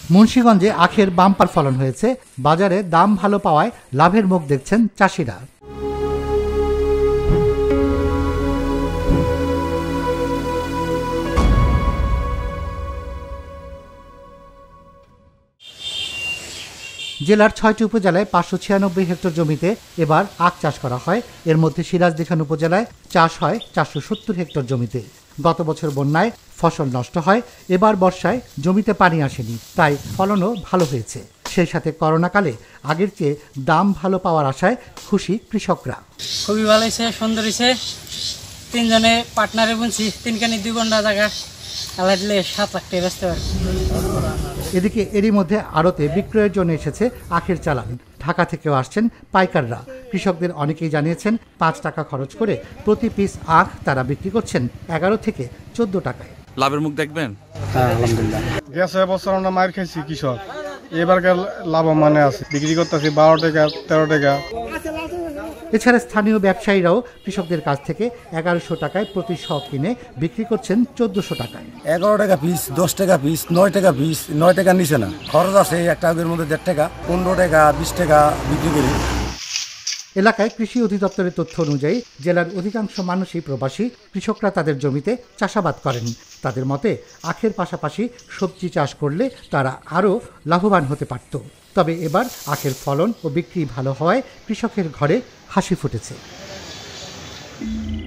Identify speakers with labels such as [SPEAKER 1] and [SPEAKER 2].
[SPEAKER 1] মুন্সিগঞ্জে আখের বাম্পার ফলন হয়েছে। বাজারে দাম ভালো পাওয়ায় লাভের মুখ দেখছেন চাষিরা। জেলার ৬টি উপজেলায় ৫৯৬ হেক্টর জমিতে এবার আখ চাষ করা হয়। এর মধ্যে সিরাজদিখান উপজেলায় চাষ হয় ৪৭০ হেক্টর জমিতে। গত বছর বন্যায় ফসল নষ্ট হয়, এবার বর্ষায় জমিতে পানি আসেনি, তাই ফলনও ভালো হয়েছে। সেই সাথে করোনাকালে আগের চেয়ে দাম ভালো পাওয়ার আশায় খুশি কৃষকরা।
[SPEAKER 2] খুবই ভালো হয়েছে, সুন্দর হয়েছে। ৩ জনে পার্টনারে বুনছি, 3 কানি 2 ঘন্টা জায়গা, আল্লাহ দিলে ৭ লাখ টাকা বেচতে পারি।
[SPEAKER 1] এদিকে এরই মধ্যে আড়তে বিক্রয়ের জন্য এসেছে আখের চালান। ঢাকা থেকেও আসছেন পাইকাররা। কৃষকদের অনেকেই জানিয়েছেন ৫ টাকা খরচ করে প্রতি পিস আখ তারা বিক্রি করছেন ১১ থেকে ১৪ টাকায়।
[SPEAKER 3] লাভের মুখ দেখবেন?
[SPEAKER 4] হ্যাঁ, আলহামদুলিল্লাহ। গেছে বছর আমরা মার খাইছি কৃষক, এবারকার লাভ মানে আছে, বিক্রি করতেছি ১২ টাকা ১৩ টাকা।
[SPEAKER 1] এছাড়া স্থানীয় ব্যবসায়ীরাও কৃষকদের কাছ থেকে ১১০০ টাকায় প্রতি শ কিনে বিক্রি করছেন ১৪০০ টাকায়।
[SPEAKER 5] ১১ টাকা পিস, 10 টাকা পিস, 9 টাকা পিস, 9 টাকা নিচে না। খরচ আছে একটা আগের মধ্যে ১.৫ টাকা, ১৫ টাকা, ২০ টাকা বিক্রি করি।
[SPEAKER 1] এলাকায় কৃষি অধিদপ্তরের তথ্য অনুযায়ী জেলার অধিকাংশ মানুষই প্রবাসী। কৃষকরা তাদের জমিতে চাষাবাদ করেন। তাদের মতে আখের পাশাপাশি সবজি চাষ করলে তারা আরও লাভবান হতে পারত। তবে এবার আখের ফলন ও বিক্রি ভালো হওয়ায় কৃষকের ঘরে হাসি ফুটেছে।